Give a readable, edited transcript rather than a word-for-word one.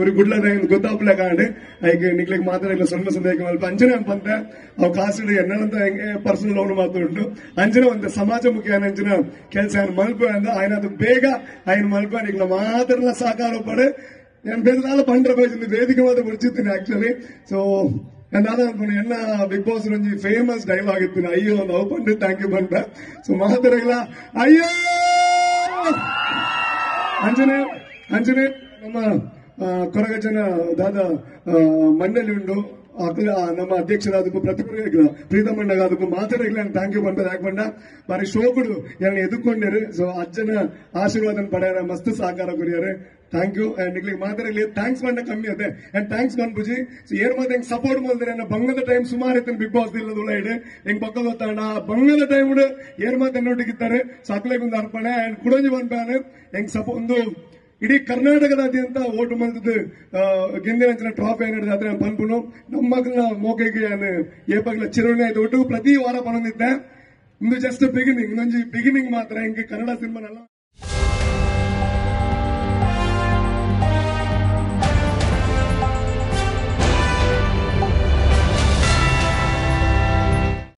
ഒരു ಗುಡ್ಲದ ಗೊತ್ತಾಗ್ಲೇ ಕಾಂಡೆ ಐಗೆ ನಿಕ್ಲಿಗೆ ಮಾತಾಡಲಿಲ್ಲ ಸ್ವಲ್ಪ ಸಂದೇಹ ಮಲ್ಪ ಅಂಜನೆ ಅಂತ ಅವು ಕಾಸು ಎನ್ನಂತ ಪರ್ಸನಲ್ ಲೋನ್ ಮಾತಾಡು ಅಂಜನೆ ಒಂದು ಸಮಾಜಮುಖಿ ಅಂಚಿನ ಕೆಲಸ ఆయన ಮಲ್ಪ ಅಂದ ఆయన ಅದು ಬೇಗ ఆయన ಮಲ್ಪ ನಿಕ್ಲ ಮಾತ್ರ ಸಾಕಾರ ಪಡೆ నేను బెదరాల పండ్ర పోయింది వేదిక మీద ముడిచిత్ತೀನಿ యాక్చువల్లీ సో నేను అనుకున్నాను ఎన్న బిగ్ బాస్ నుంచి ఫేమస్ డైలాగ్ ఇత్ತೀನಿ అయ్యో నవ్వు పండు థ్యాంక్ యూ పంట సో ಮಾತರಗಳ ಅಯ್ಯೋ ಅಂಜನೆ ನಮ್ಮ ಕೊರಗಜ್ಜನ ದಾದ ಮಂಡಳಿ ಉಂಡು ನಮ್ಮ ಅಧ್ಯಕ್ಷರಾದಕ್ಕೂ ಪ್ರತಿಭಟನೆ ಪ್ರೀತಮಣ್ಣಗಾದಕ್ಕೂ ಮಾತಾಡಲಿಲ್ಲ ಥ್ಯಾಂಕ್ ಯು ಬಂದ ಯಾಕೆ ಬಂಡ ಬಾರಿ ಶೋಕುಡು ಎಲ್ಲ ಎದುಕೊಂಡಿರು ಸೊ ಅಜ್ಜನ ಆಶೀರ್ವಾದ ಪಡ್ಯಾರ ಮಸ್ತ್ ಸಹಕಾರ ಕೊರಿಯಾರೆ ಥ್ಯಾಂಕ್ ಯು ಅಂಡ್ ನಿಕ್ಲಿಗೆ ಮಾತಾಡಲಿ ಥ್ಯಾಂಕ್ಸ್ ಬಂಡ ಕಮ್ಮಿ ಅದೇ ಅಂಡ್ ಥ್ಯಾಂಕ್ಸ್ ಬಂದ್ಬುಜಿ ಸೊ ಏರ್ ಮತ್ತೆ ಹೆಂಗ್ ಸಪೋರ್ಟ್ ಮಾಡಿದ್ರೆ ಬಂಗದ ಟೈಮ್ ಸುಮಾರು ಇತ್ತು ಬಿಗ್ ಬಾಸ್ ಇಲ್ಲದುಲ್ಲ ಇಡೆ ಹೆಂಗ್ ಪಕ್ಕ ಗೊತ್ತಾಣ ಬಂಗದ ಟೈಮ್ ಏರ್ ಮತ್ತೆ ಎನ್ನೊಟ್ಟಿಗಿತ್ತಾರೆ ಸೊ ಅಕ್ಲೆಗೆ ಒಂದು ಅರ್ಪಣೆ ಅಂಡ್ ಕುಡಂಜಿ ಬಂದ್ಬಾನೆ ಹೆಂಗ್ ಒಂದು ಇಡೀ ಕರ್ನಾಟಕದಾದ್ಯಂತ ಓಟು ಮಂತದ್ದು ಗೆಂದಿನ ಟ್ರಾಫಿ ಏನಿದೆ ಅದ್ರ ಪನ್ಪುನು ನಮ್ಮ ಮಗನ ಮೋಕೆಗೆ ಏಪಗ್ಲ ಚಿರುಣೆ ಆಯ್ತು ಒಟ್ಟು ಪ್ರತಿ ವಾರ ಪನೊಂದಿದ್ದೆ ಇಂದು ಜಸ್ಟ್ ಬಿಗಿನಿಂಗ್ ಇನ್ನೊಂದು ಬಿಗಿನಿಂಗ್ ಮಾತ್ರ ಹೆಂಗೆ ಕನ್ನಡ ಸಿನಿಮಾನೆಲ್ಲ